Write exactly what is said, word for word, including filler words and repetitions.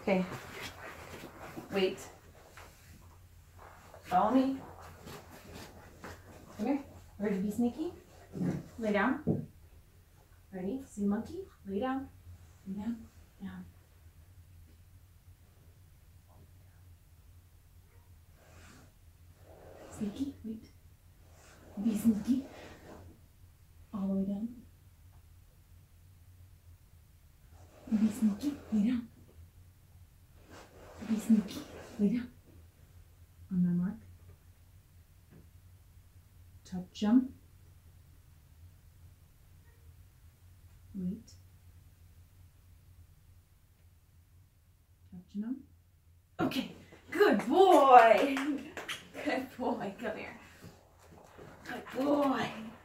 Okay. Wait. Follow me. Come here. Ready to be sneaky? Lay down. Ready? See monkey? Lay down. Lay down. Down. Sneaky. Wait. Be sneaky. All the way down. Be sneaky. Lay down. Be sneaky. Lay down. On my mark. Touch them. Wait. Touching them. Okay. Good boy. Good boy. Come here. Good boy.